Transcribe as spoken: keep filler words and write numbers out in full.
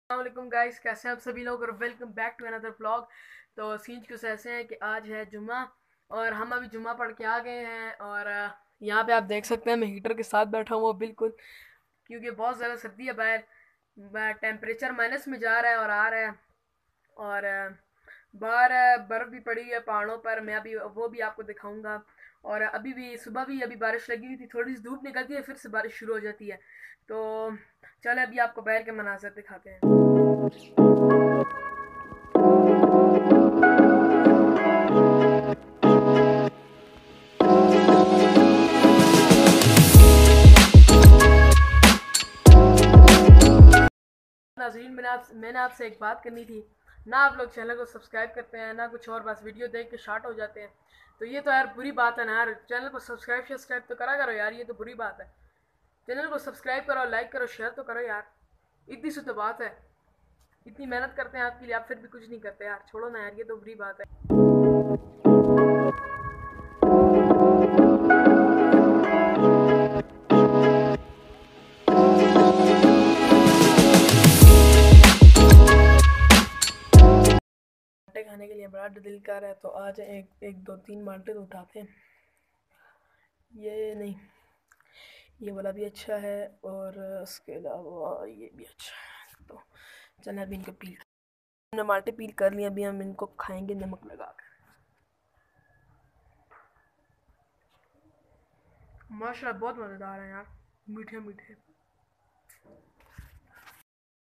अस्सलाम गाइस, कैसे हैं आप सभी लोग और welcome back to another vlog. तो सीन कुछ ऐसे हैं कि आज है जुम्मा और हम अभी जुम्मा पढ़ के आ गए हैं। और अ, यहाँ पे आप देख सकते हैं मैं हीटर के साथ बैठा हुआ हूँ बिल्कुल, क्योंकि बहुत ज़्यादा सर्दी है बाहर। टेम्परेचर माइनस में जा रहा है और आ रहा है। और अ, बाहर अ, बर्फ़ भी पड़ी है पहाड़ों पर, मैं अभी वो भी आपको दिखाऊंगा। और अभी भी सुबह भी अभी बारिश लगी हुई थी, थोड़ी सी धूप निकलती है फिर से बारिश शुरू हो जाती है। तो चलो अभी आपको बाहर के मनाज़र दिखाते हैं। नाज़रीन, मैंने आप मैंने आपसे एक बात करनी थी ना। आप लोग चैनल को सब्सक्राइब करते हैं ना कुछ और, बस वीडियो देख के शार्ट हो जाते हैं। तो ये तो यार बुरी बात है ना यार। चैनल को सब्सक्राइब सब्सक्राइब तो करा करो यार, ये तो बुरी बात है। चैनल को सब्सक्राइब करो, लाइक करो, शेयर तो करो यार। इतनी सी तो बात है। इतनी मेहनत करते हैं आपके लिए, आप फिर भी कुछ नहीं करते यार। छोड़ो ना यार, ये तो बुरी बात है। माल्टे खाने के लिए बड़ा दिल कर रहा है, तो आज एक एक दो तीन माल्टे तो उठाते हैं। ये नहीं, ये वाला भी अच्छा है और उसके अलावा ये भी अच्छा है। तो चलें अभी इनको पील, हमने माल्टे पील कर लिए, अभी हम इनको खाएंगे नमक लगा कर। माशाल्लाह बहुत मज़ेदार है यार, मीठे मीठे।